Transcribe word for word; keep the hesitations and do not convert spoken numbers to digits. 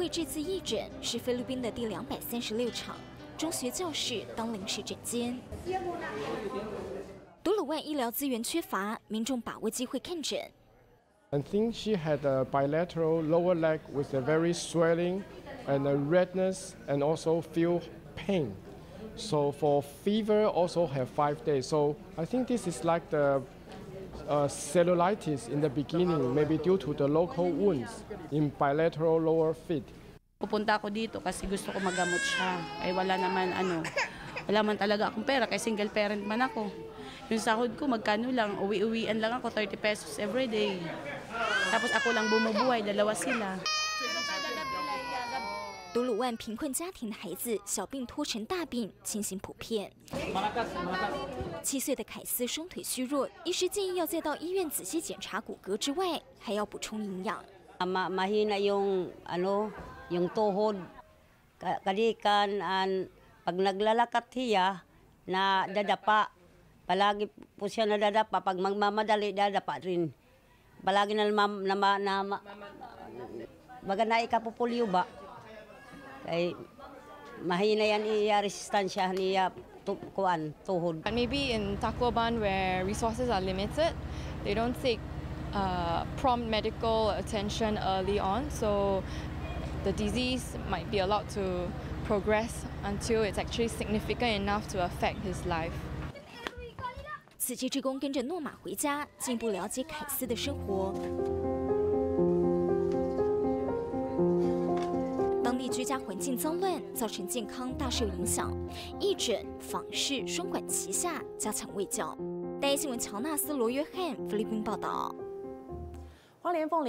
为这次义诊是菲律宾的第两百三十六场，中学教室当临时诊间。独鲁万医疗资源缺乏，民众把握机会看诊。 I think she had a bilateral lower leg with a very swelling and a redness and also feel pain. So for fever also have five days. So I think this is like the uh, cellulitis in the beginning, maybe due to the local wounds in bilateral lower feet. Pupunta ako dito kasi gusto ko magamot siya. Ay wala naman ano, wala man talaga akong pera kasi single parent man ako. Yung sahod ko magkano lang, uwi-uwian lang ako thirty pesos every day. Tapos ako lang bumubuhay, dalawa sila. 独鲁万贫困家庭的孩子小病拖成大病，情形普遍。七岁的凯斯双腿虚弱，医师建议要再到医院仔细检查骨骼之外，还要补充营养。 Ma mahina yung ano, yung tuhod, kalikan an pag naglalakad siya na dadapa. Palagi po siya nadadapa pag magmamadali dadapa rin. Palagi na na na, na baga na ikapupulyo ba. Kay mahina yan iya resistensya niya kuan tuhod. Maybe in Tacloban where resources are limited, they don't take Uh, prompt medical attention early on, so the disease might be allowed to progress until it's actually significant enough to affect his life. 慈济志工跟着诺玛回家，进一步了解凯斯的生活。当地居家环境脏乱，造成健康大受影响。义诊、访视双管齐下，加强卫教。第一新闻乔纳斯·罗约翰菲律宾报道。 花莲凤梨。